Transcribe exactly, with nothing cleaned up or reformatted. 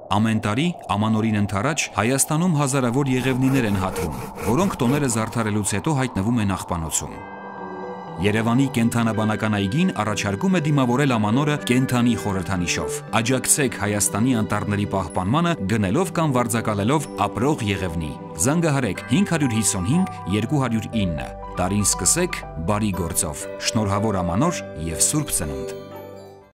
Ամեն տարի ամանորին ընդառաջ Հայաստանում հազարավոր եղևնիներ են հատվում, որոնք տոները զարդարելուց հետո հայտնվում են աղբանոցում։ Երևանի կենդանաբանական այգին առաջարկում է դիմավորել ամանորը կենդանի խորհրդանիշով։ Աջակցեք Հայաստանի անտառների պահպանմանը գնելով կամ վարձակալելով ապրող եղևնի։ Զանգահարեք հինգ հիսուն հինգ երկու հազար ինը։ Տարին սկսեք բարի գործով։ Շնորհավոր ամանոր և Սուրբ Ծնունդ։